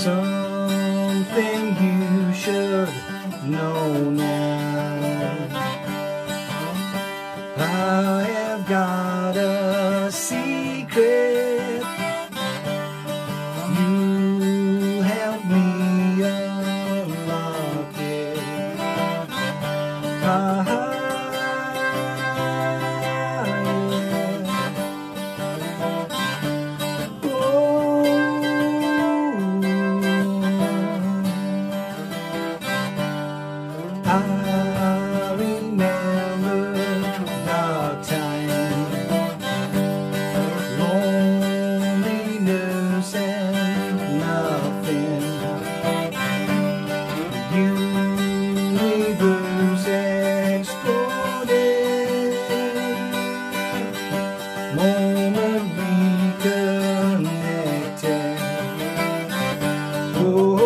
something you should know now. I have got a secret. You help me unlock it. I remember dark times, loneliness and nothing. Universe exploded, moment reconnected. Oh.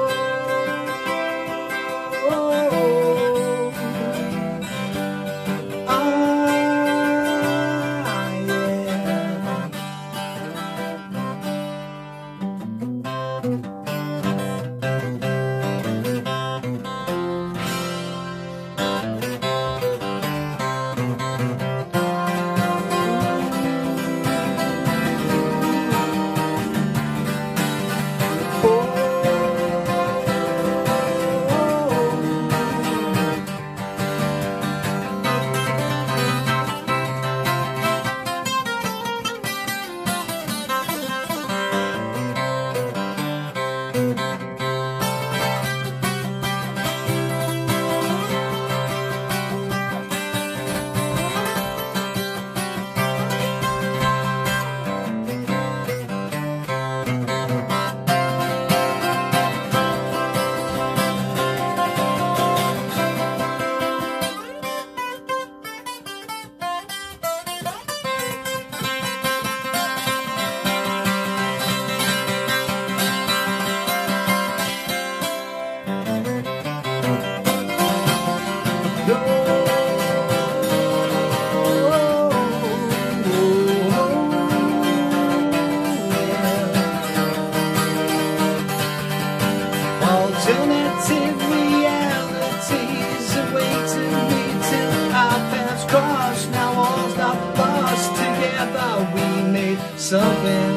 Alternative realities awaiting me till our paths cross. Now all's not lost. Together we made something